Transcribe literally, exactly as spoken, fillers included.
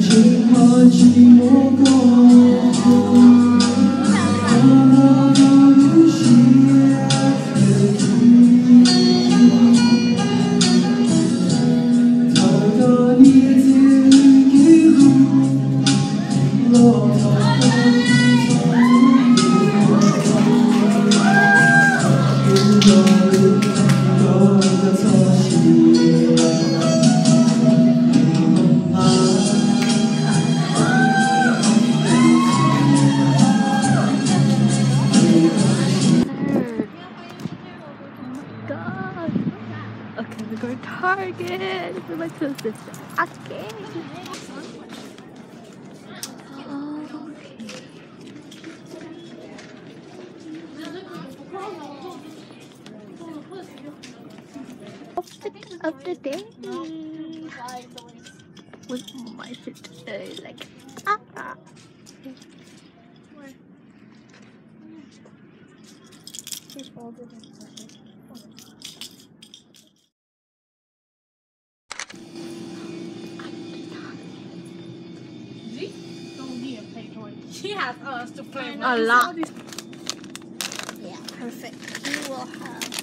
Okay, we're going to Target with my two sisters. Okay. Outfit of the day with my sister, like ah. ah. She has us to play a lot. Yeah, perfect. We will have